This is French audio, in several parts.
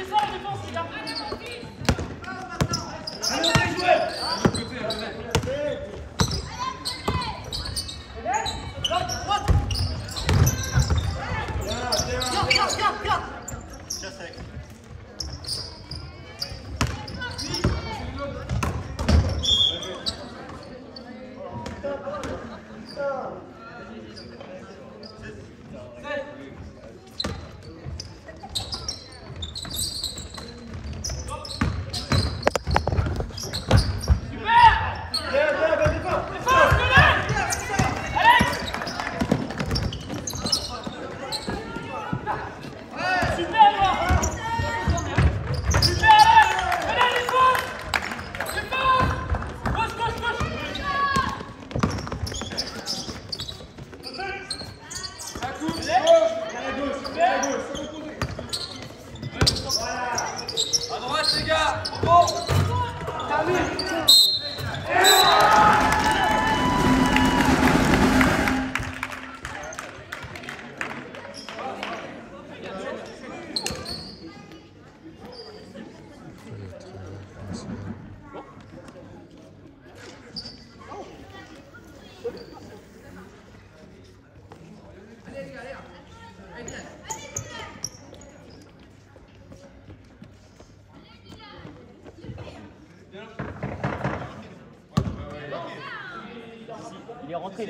Il est rentré.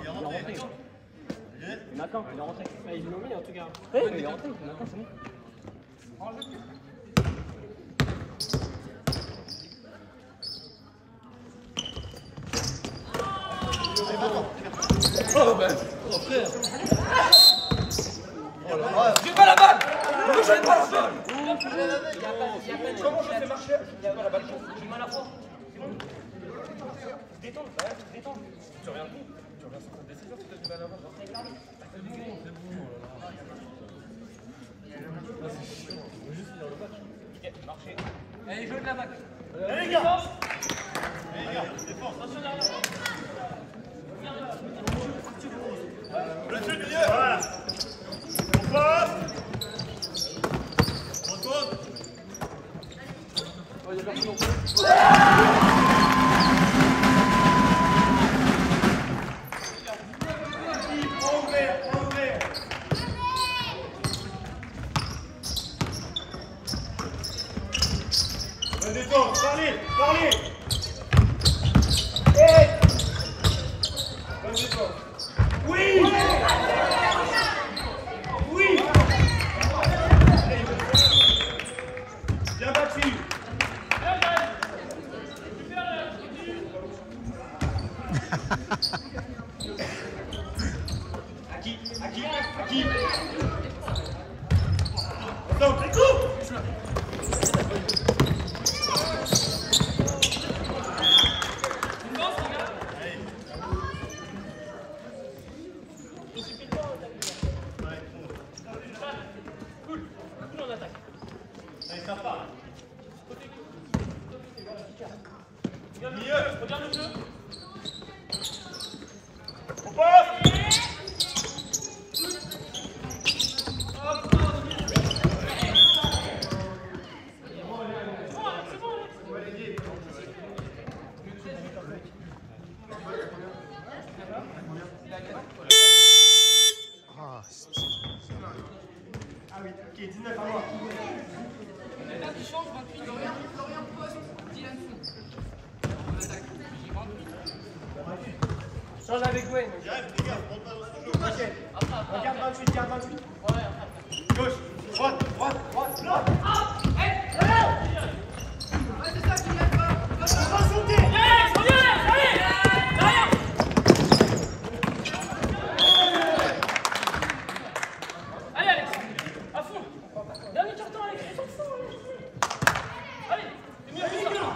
Matin, il est rentré. Ils l'ont mis en tout cas. Oui, il est rentré. Matin, c'est bon. Oh ben, oh frère. J'ai pas la balle. Ne jette pas la balle. Comment je fais marcher? J'ai pas la balle. J'ai mal à la fois. Détends, détends. Tu reviens plus. Tu reviens sur ta décision, tu as du mal à voir. C'est bon, c'est bon. Là, c'est chiant. On va juste finir le match. Ok, marcher. Allez, jeu de la balle. Allez, les gars. Défense. Attention derrière. Le sud, milieu. Voilà. On passe. On retourne. Oh, il y a personne. Parlez. Hey. Oui. Oui. Bien battu. À qui? Attends, les coups. Regarde le jeu. On passe. Ah oui, ok, 19 à moi. Là, tu changes, 28, Florian poste, Dylan fond. Change avec Gwen. Les gars, on pas dans ce jeu. Regarde 28, regarde 28. Gauche, droite. Ah, hey, ouais, c'est ça, Dylan, va. On va sauter. Allez, derrière. Allez, Alex, à fond. Dernier carton, Alex, on s'en fout. Allez, c'est mieux que ça.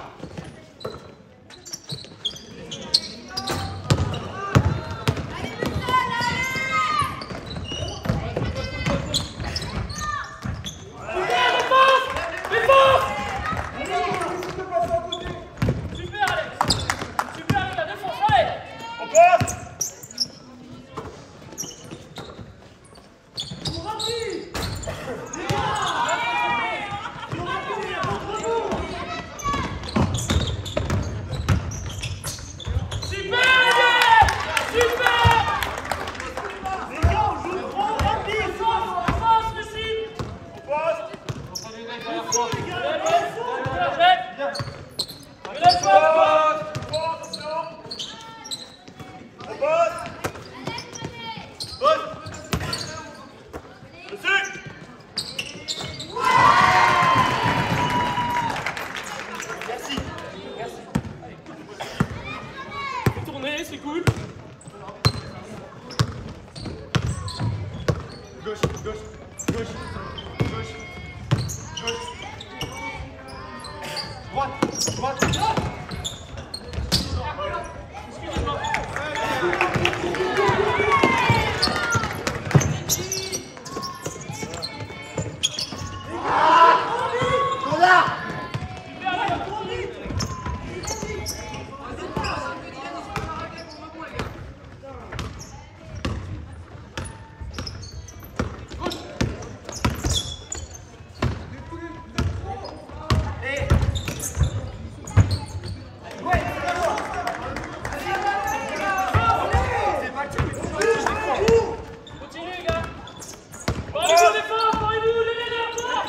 Tourner, c'est cool. Gauche, gauche, gauche, gauche, gauche. Droite, droite. Continue, les gars. Parlez-vous des forts, parlez-vous, les leaders, fort.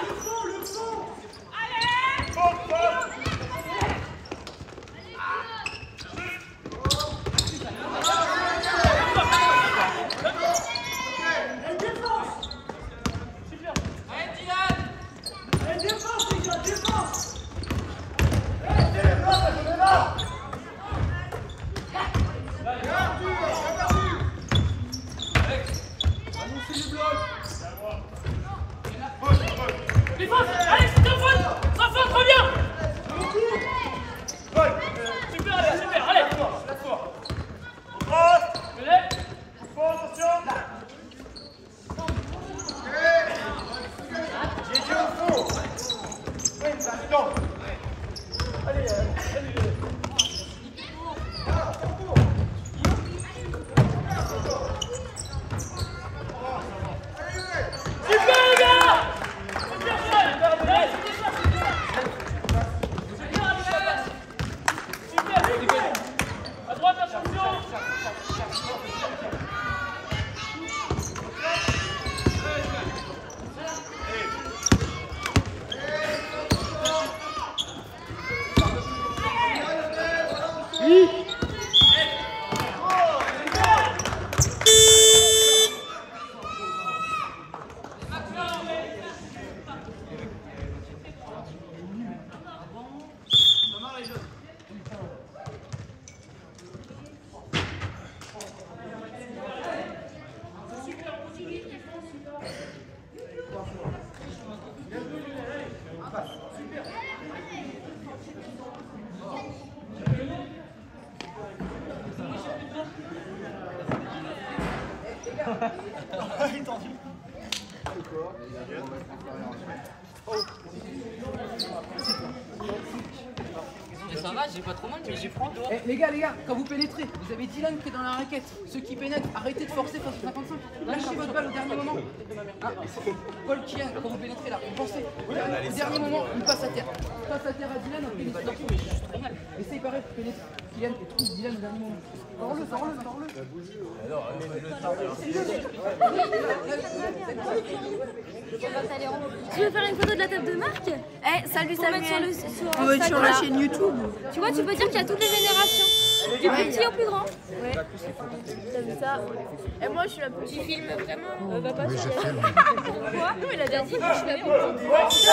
Défense, Alex, deux fautes, trois fautes, reviens. Super, allez, super, allez. Venez. J'ai dit au fond. Oui, attends. Allez, allez. Super, les gars. Super, allez, super. À droite, attention. Ça va, j'ai pas trop mal, mais j'ai froid dehors. Eh, les gars, quand vous pénétrez, vous avez Dylan qui est dans la raquette. Ceux qui pénètrent, arrêtez de forcer face au 55. Lâchez votre balle au dernier moment. Hein, Paul Kian, quand vous pénétrez là, vous pensez. Au dernier moment, il passe à terre. Il passe à terre à Dylan en pénétration. Essaye pareil, pénétrer. Kylian et trouve Dylan au dernier moment. Sors-le. Tu veux faire une photo de la table de marque? Eh, salut Pour mettre Samuel. sur On va être sur la Instagram. chaîne YouTube. Tu vois, tu peux dire qu'il y a toutes les générations. Du plus petit au plus grand. Ouais. T'as vu ça? Et moi, je suis la petite. Tu filmes vraiment Va pas sur la chaîne. Quoi? Non, il a déjà dit que je suis la petite.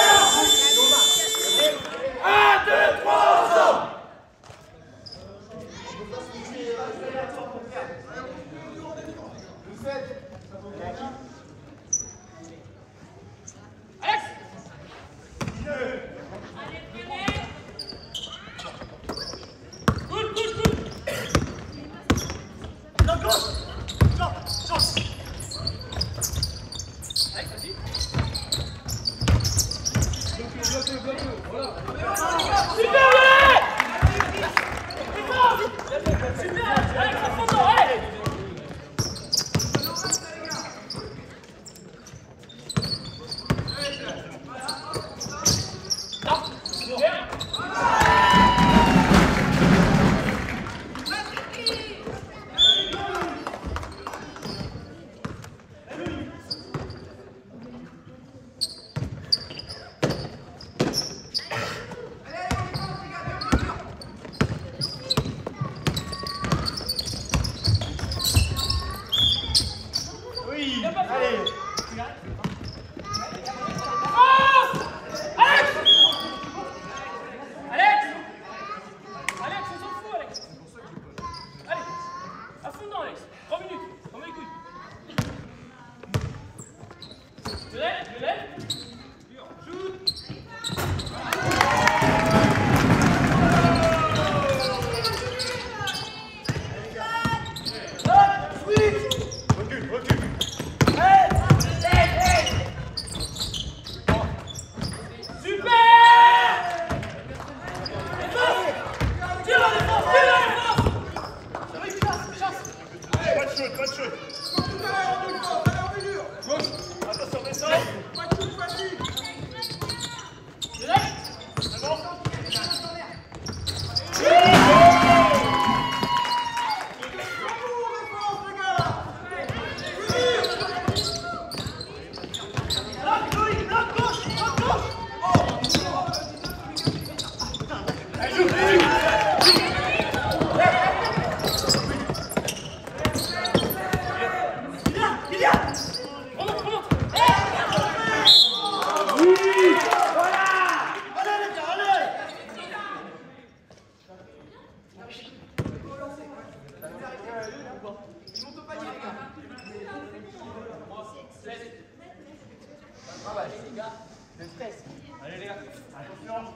Allez les gars. Attention.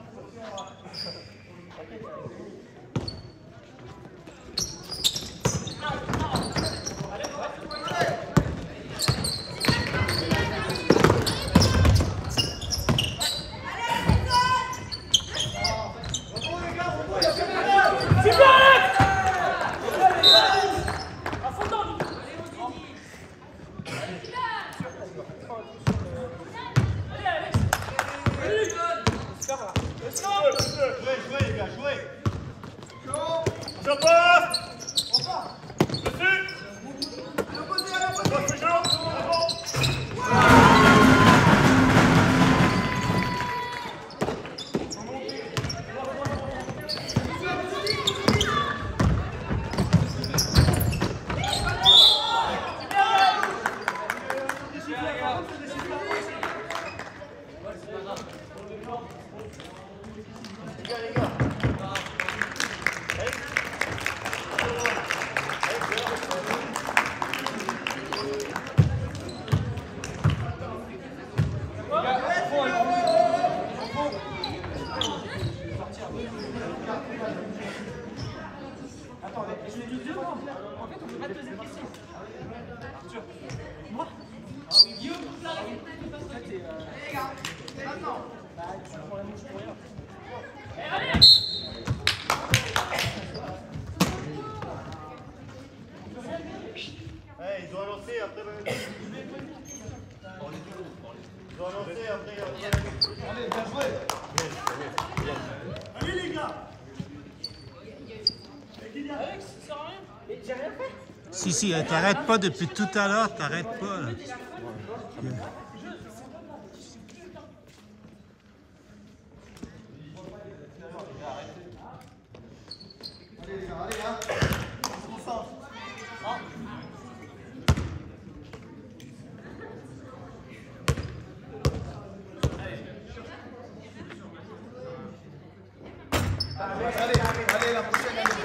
Il doit lancer après. Il doit lancer après. Allez, bien joué. Allez les gars. Alex, ça sert à rien. Mais j'ai rien fait. Si, t'arrêtes pas depuis tout à l'heure, t'arrêtes pas. Là. Allez les gars, allez hein. On se concentre. Allez, la prochaine année.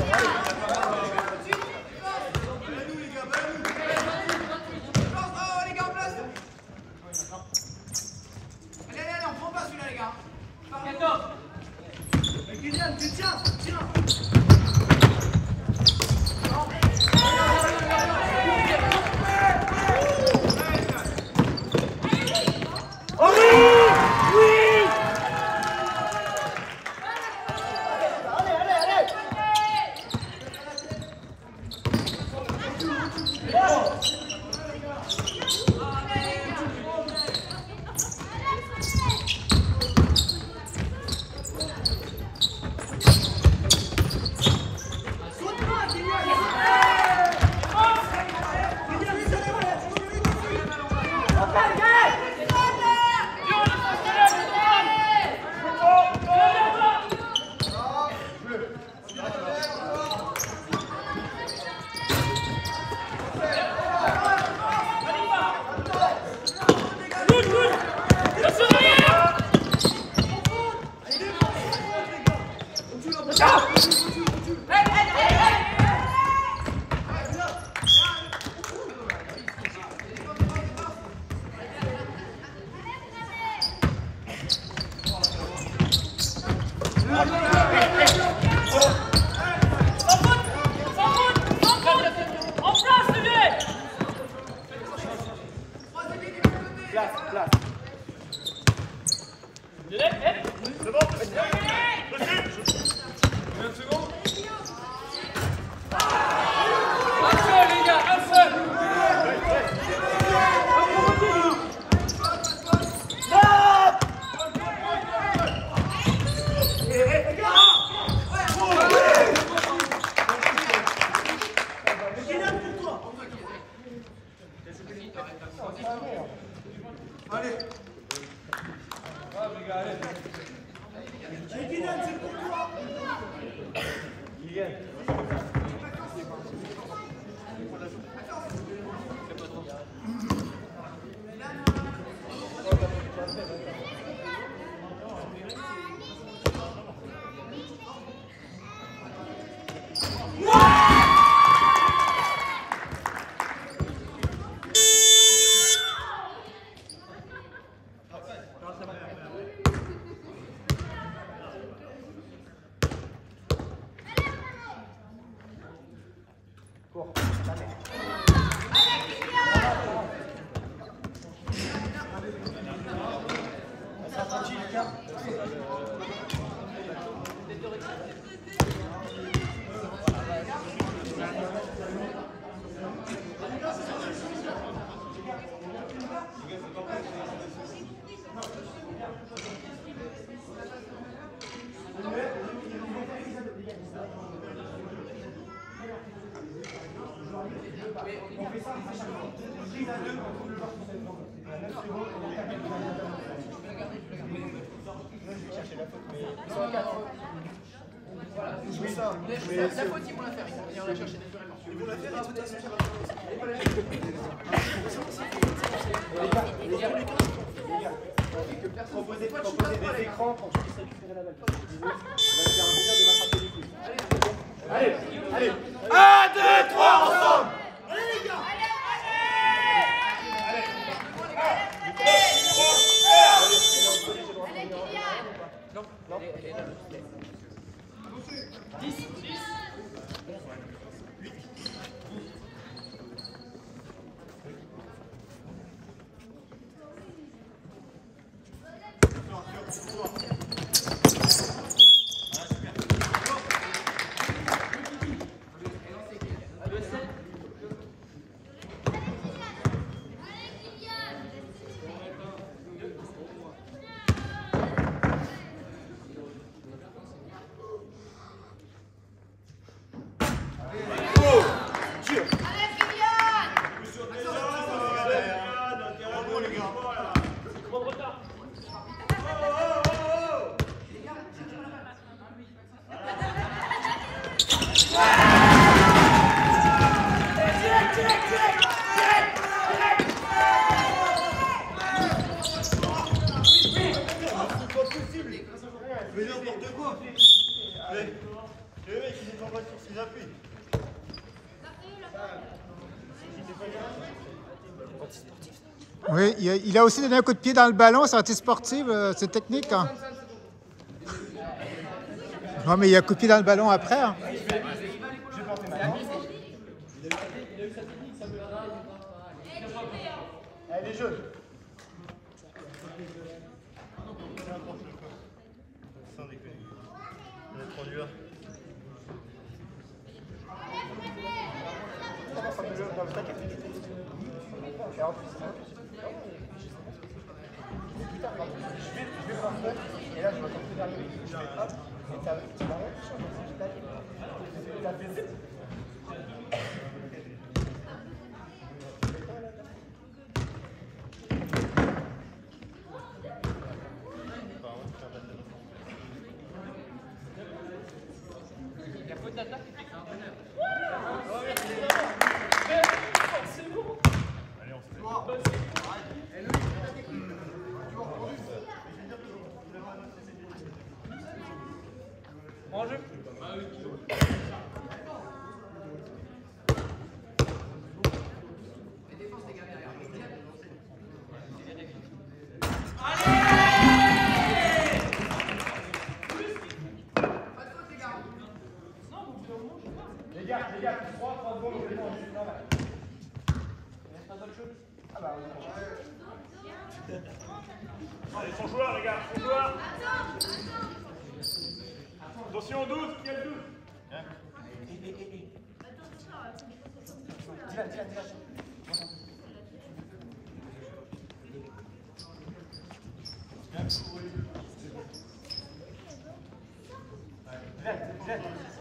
Allez. Kylian, c'est pour toi. Kylian. La faute, ils vont la faire, ils vont venir la chercher naturellement. Ils vont la faire et tout à l'heure. Proposer des écrans pour que tu puisses récupérer la balle. Allez, allez, 1, 2, 3, ensemble. Allez les gars. Mais n'importe quoi. Les mecs, ils sont pas sur ses appuis. Oui, il a aussi donné un coup de pied dans le ballon, c'est anti-sportif, c'est technique. Hein. Non, mais il y a un coup de pied dans le ballon après. Hein. Allez, les jeunes. Sans déconner. On est trop dur. Et là, je vais t'en derrière lui. Je fais hop, et t'as La faute d'attaque était un bonheur. Allez, on se fait. En jeu. Les gars, 3 secondes, on fait juste normal. Allez, son joueur, les gars, son joueur. Attention, 12, il y a le 12. Dylan.